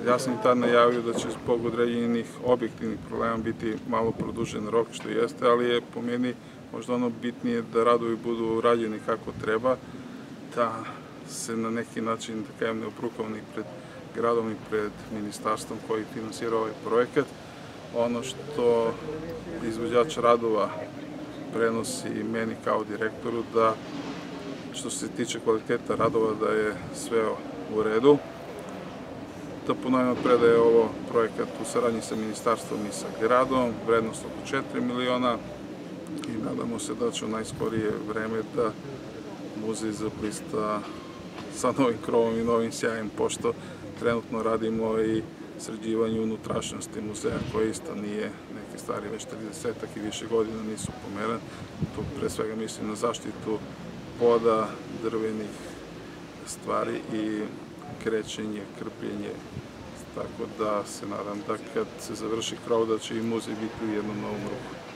Ja sam tad najavio da će zbog određenih objektivnih problema biti malo produžen rok, što jeste, ali je po meni možda ono bitnije da radovi budu rađeni kako treba, da se na neki način, da kajem, ne obrukamo ni pred gradom i pred ministarstvom koji finansira ovaj projekat. Ono što izvođač radova prenosi meni kao direktoru, da što se tiče kvaliteta radova, da je sve u redu. Da ponovim da je ovo projekat u saradnji sa ministarstvom i sa gradom, vrednost oko 4 miliona i nadamo se da će u najskorije vreme da muzej zablista sa novim krovom i novim sjajem, pošto trenutno radimo i sređivanje unutrašnjosti muzeja, koji isto nije neke stvari, već 30-ak i više godina nisu pomerene. Tu pre svega mislim na zaštitu poda, drvenih stvari i krećenje, krpljenje. Tako da se nadam da kad se završi krov da će i muzej biti u jednom novom ruhu.